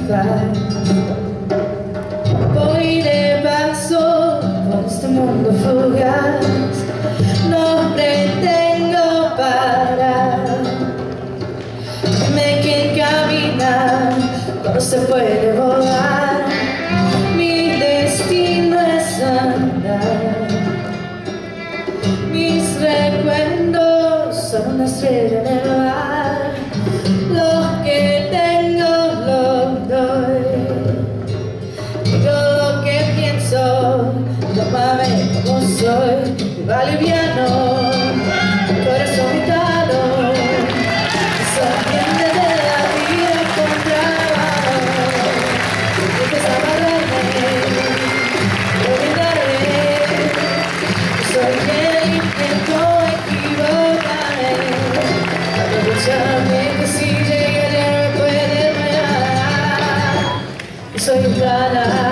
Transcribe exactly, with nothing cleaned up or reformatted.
paz. Voy de paso por este mundo fugaz, no pretendo parar. Dime quién camina cuando se puede volar. Mi destino es andar. Mis recuerdos son una estrella en el mar. Lo que tengo lo doy. Digo lo que pienso, tómame como soy. Va liviano, corazón gitano, sonriente de la vida con trabajo. Empieza a amarrarme, olvidarme. Soy quien intento equivocarme. Aprovechame que si llega ya me puede parar. Soy un plana.